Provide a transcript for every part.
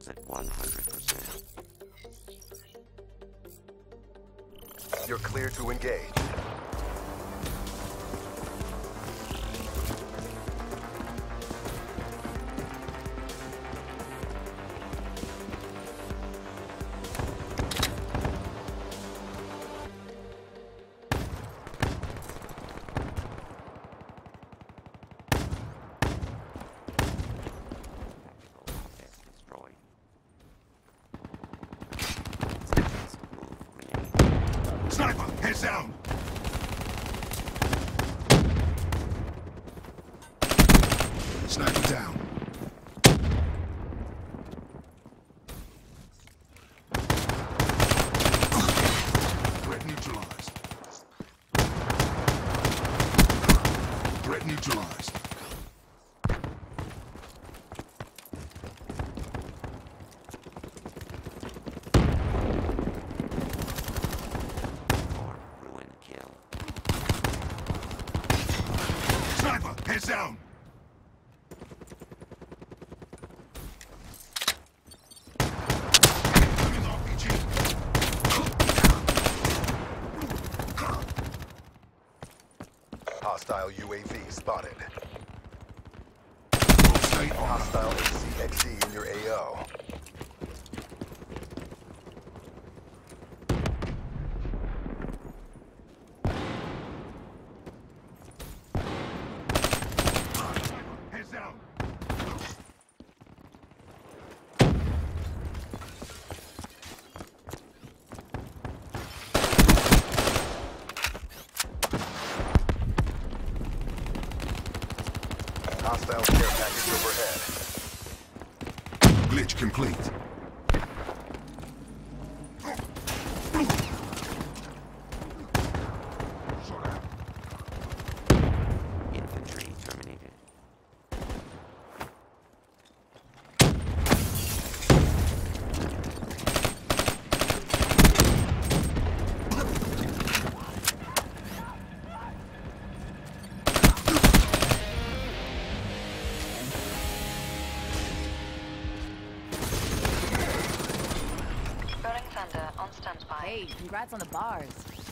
levels at 100%. You're clear to engage. Sniper, heads down! Sniper down. Threat neutralized. Threat neutralized. Heads down! RPG. Hostile UAV spotted. Stay on. Hostile HCXD in your AO. Heads down! Hostile care package overhead. Glitch complete. Infantry terminated. Rolling Thunder on standby. Hey, congrats on the bars.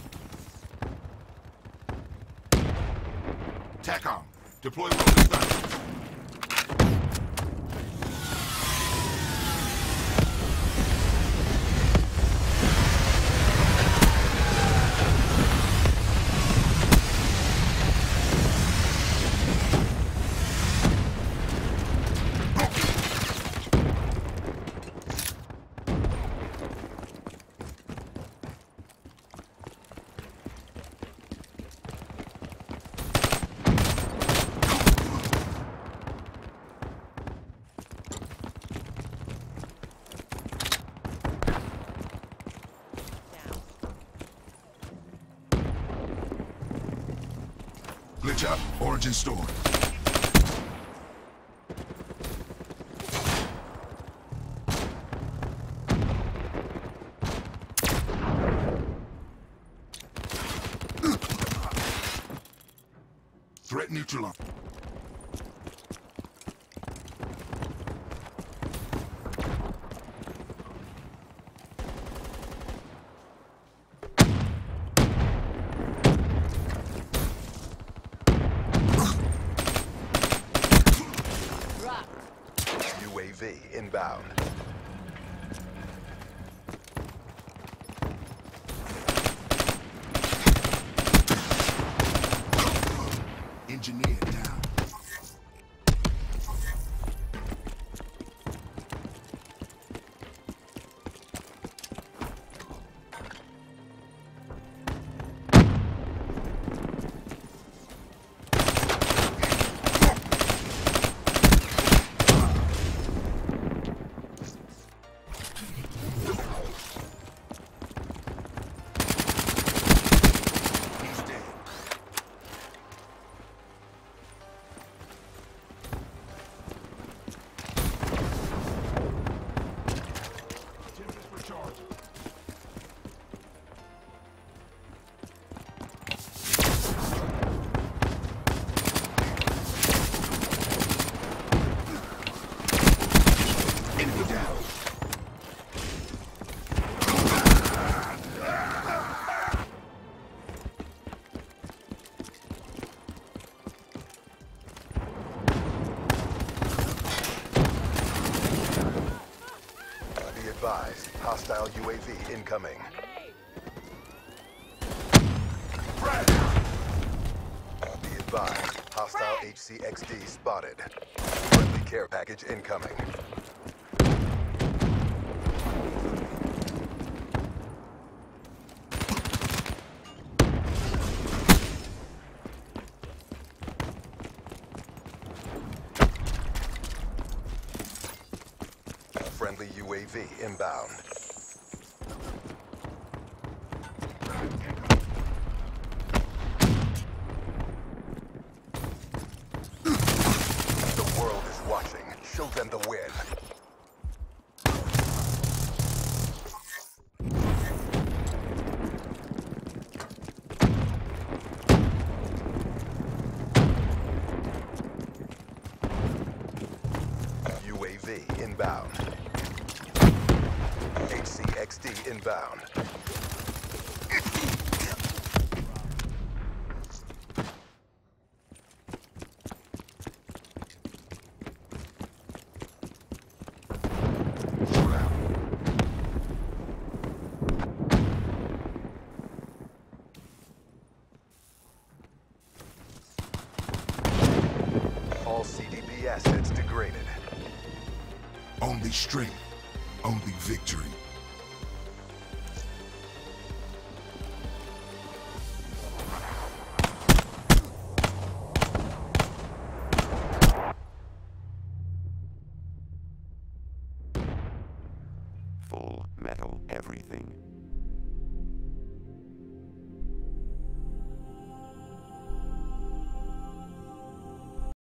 TACOM, deploy Rolling Thunder. Glitch up, origin stored. Threat neutralized. UAV inbound. Engineer down. advised, hostile UAV incoming. Be advised, hostile HCXD spotted. Friendly care package incoming. Friendly UAV inbound. The world is watching. Show them the win. UAV inbound. HCXD inbound. All CDP assets degraded. Only strength. Only victory. Full Metal everything.